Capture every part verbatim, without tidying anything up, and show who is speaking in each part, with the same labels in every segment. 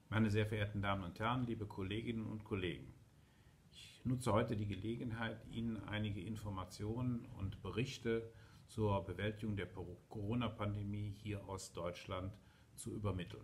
Speaker 1: Meine sehr verehrten Damen und Herren, liebe Kolleginnen und Kollegen, ich nutze heute die Gelegenheit, Ihnen einige Informationen und Berichte zur Bewältigung der Corona-Pandemie hier aus Deutschland zu übermitteln.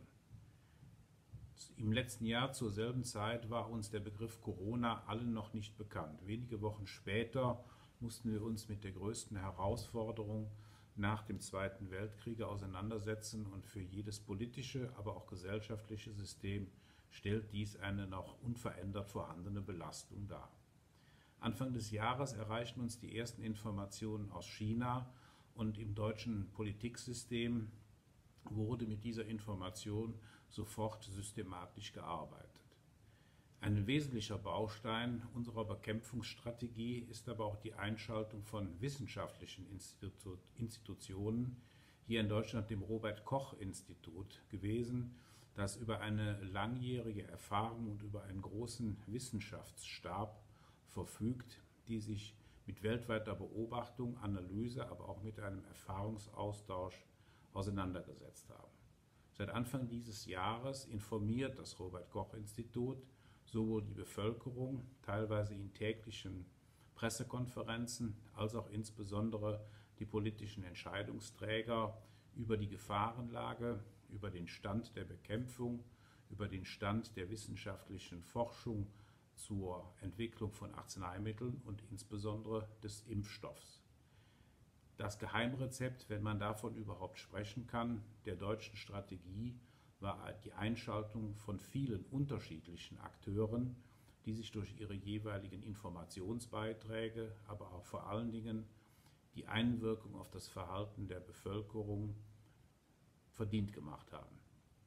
Speaker 1: Im letzten Jahr zur selben Zeit war uns der Begriff Corona allen noch nicht bekannt. Wenige Wochen später mussten wir uns mit der größten Herausforderung nach dem Zweiten Weltkrieg auseinandersetzen, und für jedes politische, aber auch gesellschaftliche System stellt dies eine noch unverändert vorhandene Belastung dar. Anfang des Jahres erreichten uns die ersten Informationen aus China, und im deutschen Politiksystem wurde mit dieser Information sofort systematisch gearbeitet. Ein wesentlicher Baustein unserer Bekämpfungsstrategie ist aber auch die Einschaltung von wissenschaftlichen Institu- Institutionen, hier in Deutschland dem Robert-Koch-Institut gewesen, das über eine langjährige Erfahrung und über einen großen Wissenschaftsstab verfügt, die sich mit weltweiter Beobachtung, Analyse, aber auch mit einem Erfahrungsaustausch auseinandergesetzt haben. Seit Anfang dieses Jahres informiert das Robert-Koch-Institut sowohl die Bevölkerung, teilweise in täglichen Pressekonferenzen, als auch insbesondere die politischen Entscheidungsträger über die Gefahrenlage, über den Stand der Bekämpfung, über den Stand der wissenschaftlichen Forschung zur Entwicklung von Arzneimitteln und insbesondere des Impfstoffs. Das Geheimrezept, wenn man davon überhaupt sprechen kann, der deutschen Strategie war die Einschaltung von vielen unterschiedlichen Akteuren, die sich durch ihre jeweiligen Informationsbeiträge, aber auch vor allen Dingen die Einwirkung auf das Verhalten der Bevölkerung verdient gemacht haben.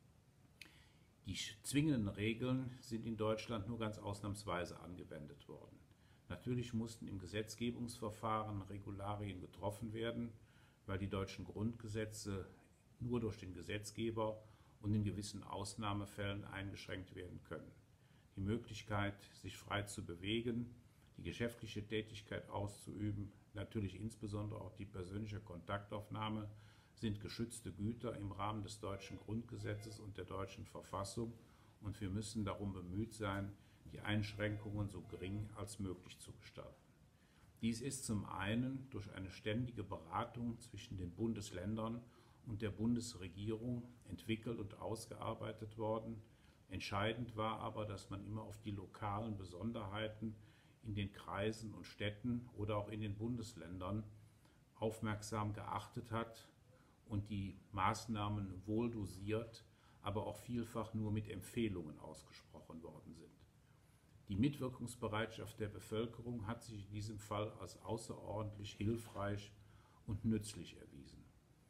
Speaker 1: Die zwingenden Regeln sind in Deutschland nur ganz ausnahmsweise angewendet worden. Natürlich mussten im Gesetzgebungsverfahren Regularien getroffen werden, weil die deutschen Grundgesetze nur durch den Gesetzgeber und in gewissen Ausnahmefällen eingeschränkt werden können. Die Möglichkeit, sich frei zu bewegen, die geschäftliche Tätigkeit auszuüben, natürlich insbesondere auch die persönliche Kontaktaufnahme, sind geschützte Güter im Rahmen des deutschen Grundgesetzes und der deutschen Verfassung, und wir müssen darum bemüht sein, die Einschränkungen so gering als möglich zu gestalten. Dies ist zum einen durch eine ständige Beratung zwischen den Bundesländern und der Bundesregierung entwickelt und ausgearbeitet worden. Entscheidend war aber, dass man immer auf die lokalen Besonderheiten in den Kreisen und Städten oder auch in den Bundesländern aufmerksam geachtet hat und die Maßnahmen wohl dosiert, aber auch vielfach nur mit Empfehlungen ausgesprochen worden sind. Die Mitwirkungsbereitschaft der Bevölkerung hat sich in diesem Fall als außerordentlich hilfreich und nützlich erwiesen.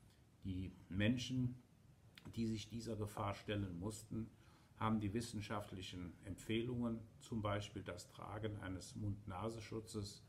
Speaker 1: Die Menschen, die sich dieser Gefahr stellen mussten, haben die wissenschaftlichen Empfehlungen, zum Beispiel das Tragen eines Mund-Nasenschutzes,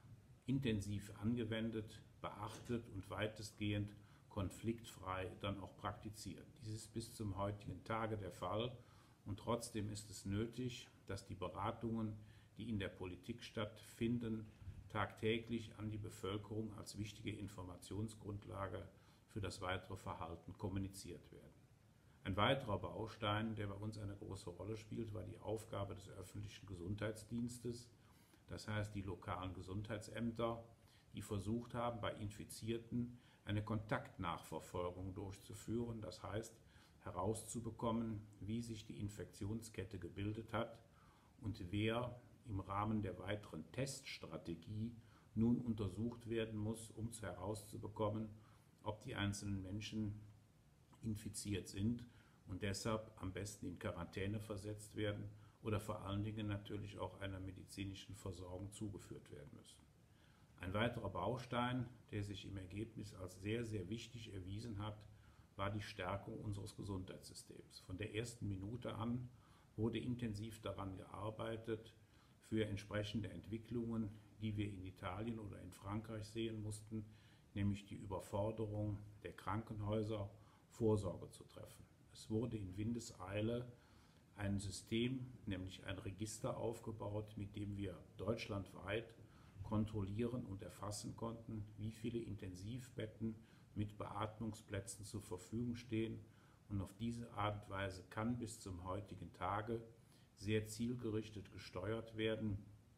Speaker 1: intensiv angewendet, beachtet und weitestgehend konfliktfrei dann auch praktiziert. Dies ist bis zum heutigen Tage der Fall, und trotzdem ist es nötig, dass die Beratungen, die in der Politik stattfinden, tagtäglich an die Bevölkerung als wichtige Informationsgrundlage für das weitere Verhalten kommuniziert werden. Ein weiterer Baustein, der bei uns eine große Rolle spielt, war die Aufgabe des öffentlichen Gesundheitsdienstes, das heißt die lokalen Gesundheitsämter, die versucht haben, bei Infizierten eine Kontaktnachverfolgung durchzuführen, das heißt herauszubekommen, wie sich die Infektionskette gebildet hat und wer im Rahmen der weiteren Teststrategie nun untersucht werden muss, um herauszubekommen, ob die einzelnen Menschen infiziert sind und deshalb am besten in Quarantäne versetzt werden oder vor allen Dingen natürlich auch einer medizinischen Versorgung zugeführt werden müssen. Ein weiterer Baustein, der sich im Ergebnis als sehr, sehr wichtig erwiesen hat, war die Stärkung unseres Gesundheitssystems. Von der ersten Minute an wurde intensiv daran gearbeitet, für entsprechende Entwicklungen, die wir in Italien oder in Frankreich sehen mussten, nämlich die Überforderung der Krankenhäuser, Vorsorge zu treffen. Es wurde in Windeseile ein System, nämlich ein Register aufgebaut, mit dem wir deutschlandweit kontrollieren und erfassen konnten, wie viele Intensivbetten mit Beatmungsplätzen zur Verfügung stehen und auf diese Art und Weise kann bis zum heutigen Tage sehr zielgerichtet gesteuert werden,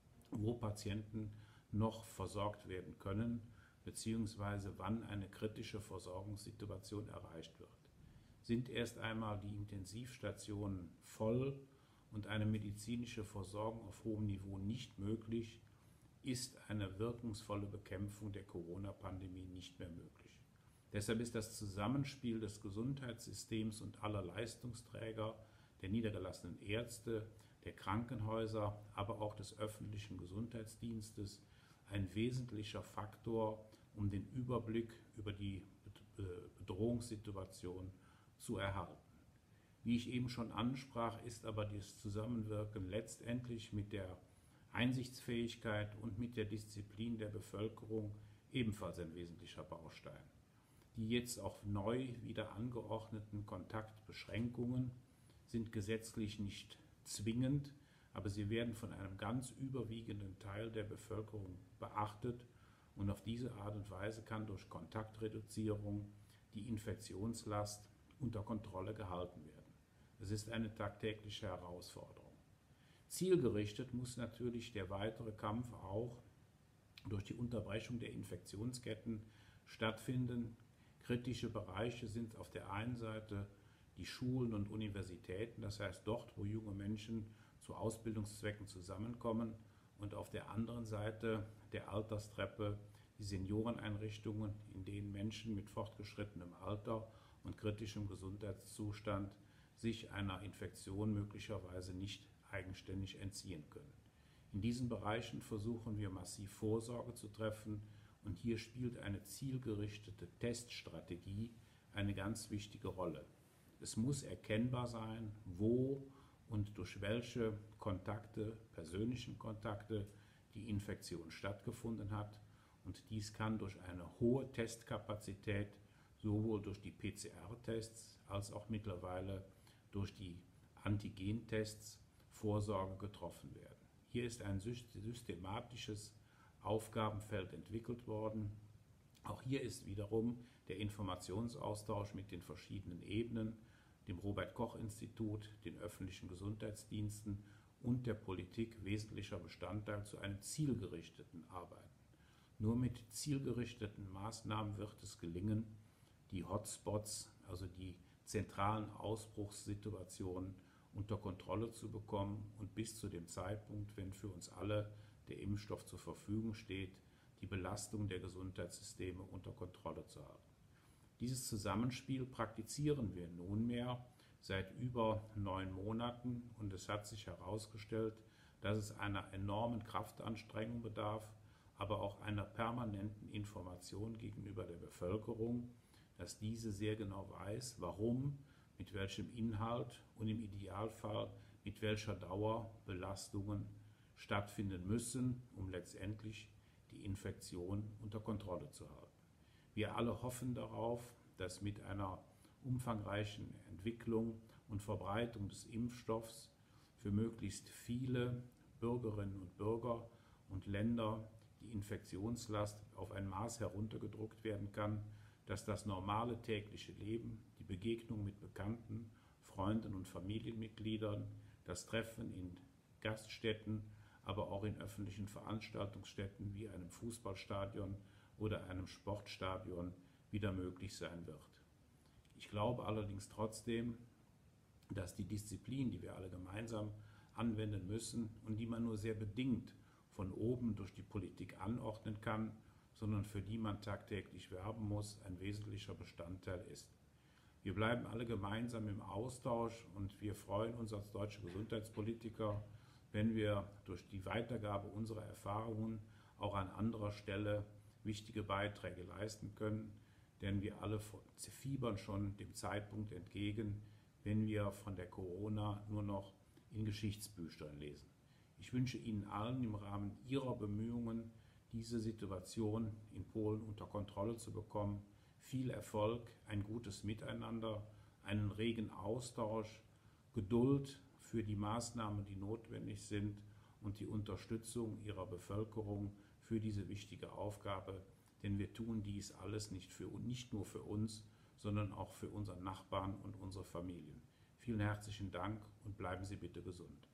Speaker 1: wo Patienten noch versorgt werden können, beziehungsweise wann eine kritische Versorgungssituation erreicht wird. Sind erst einmal die Intensivstationen voll und eine medizinische Versorgung auf hohem Niveau nicht möglich, ist eine wirkungsvolle Bekämpfung der Corona-Pandemie nicht mehr möglich. Deshalb ist das Zusammenspiel des Gesundheitssystems und aller Leistungsträger, der niedergelassenen Ärzte, der Krankenhäuser, aber auch des öffentlichen Gesundheitsdienstes ein wesentlicher Faktor, um den Überblick über die Bedrohungssituation zu erhalten. Wie ich eben schon ansprach, ist aber das Zusammenwirken letztendlich mit der Einsichtsfähigkeit und mit der Disziplin der Bevölkerung ebenfalls ein wesentlicher Baustein. Die jetzt auch neu wieder angeordneten Kontaktbeschränkungen sind gesetzlich nicht zwingend, aber sie werden von einem ganz überwiegenden Teil der Bevölkerung beachtet und auf diese Art und Weise kann durch Kontaktreduzierung die Infektionslast unter Kontrolle gehalten werden. Es ist eine tagtägliche Herausforderung. Zielgerichtet muss natürlich der weitere Kampf auch durch die Unterbrechung der Infektionsketten stattfinden. Kritische Bereiche sind auf der einen Seite die Schulen und Universitäten, das heißt dort, wo junge Menschen zu Ausbildungszwecken zusammenkommen, und auf der anderen Seite der Alterstreppe die Senioreneinrichtungen, in denen Menschen mit fortgeschrittenem Alter und kritischem Gesundheitszustand sich einer Infektion möglicherweise nicht eigenständig entziehen können. In diesen Bereichen versuchen wir massiv Vorsorge zu treffen und hier spielt eine zielgerichtete Teststrategie eine ganz wichtige Rolle. Es muss erkennbar sein, wo und durch welche Kontakte, persönlichen Kontakte, die Infektion stattgefunden hat. Und dies kann durch eine hohe Testkapazität, sowohl durch die P C R-Tests als auch mittlerweile durch die Antigentests, Vorsorge getroffen werden. Hier ist ein systematisches Aufgabenfeld entwickelt worden. Auch hier ist wiederum der Informationsaustausch mit den verschiedenen Ebenen, dem Robert-Koch-Institut, den öffentlichen Gesundheitsdiensten und der Politik wesentlicher Bestandteil zu einem zielgerichteten Arbeiten. Nur mit zielgerichteten Maßnahmen wird es gelingen, die Hotspots, also die zentralen Ausbruchssituationen, unter Kontrolle zu bekommen und bis zu dem Zeitpunkt, wenn für uns alle der Impfstoff zur Verfügung steht, die Belastung der Gesundheitssysteme unter Kontrolle zu halten. Dieses Zusammenspiel praktizieren wir nunmehr seit über neun Monaten und es hat sich herausgestellt, dass es einer enormen Kraftanstrengung bedarf, aber auch einer permanenten Information gegenüber der Bevölkerung, dass diese sehr genau weiß, warum, mit welchem Inhalt und im Idealfall mit welcher Dauer Belastungen stattfinden müssen, um letztendlich die Infektion unter Kontrolle zu halten. Wir alle hoffen darauf, dass mit einer umfangreichen Entwicklung und Verbreitung des Impfstoffs für möglichst viele Bürgerinnen und Bürger und Länder die Infektionslast auf ein Maß heruntergedrückt werden kann, dass das normale tägliche Leben, die Begegnung mit Bekannten, Freunden und Familienmitgliedern, das Treffen in Gaststätten, aber auch in öffentlichen Veranstaltungsstätten wie einem Fußballstadion oder einem Sportstadion wieder möglich sein wird. Ich glaube allerdings trotzdem, dass die Disziplin, die wir alle gemeinsam anwenden müssen und die man nur sehr bedingt von oben durch die Politik anordnen kann, sondern für die man tagtäglich werben muss, ein wesentlicher Bestandteil ist. Wir bleiben alle gemeinsam im Austausch und wir freuen uns als deutsche Gesundheitspolitiker, wenn wir durch die Weitergabe unserer Erfahrungen auch an anderer Stelle wichtige Beiträge leisten können, denn wir alle fiebern schon dem Zeitpunkt entgegen, wenn wir von der Corona nur noch in Geschichtsbüchern lesen. Ich wünsche Ihnen allen im Rahmen Ihrer Bemühungen, diese Situation in Polen unter Kontrolle zu bekommen, viel Erfolg, ein gutes Miteinander, einen regen Austausch, Geduld für die Maßnahmen, die notwendig sind und die Unterstützung Ihrer Bevölkerung für diese wichtige Aufgabe, denn wir tun dies alles nicht, für, nicht nur für uns, sondern auch für unsere Nachbarn und unsere Familien. Vielen herzlichen Dank und bleiben Sie bitte gesund.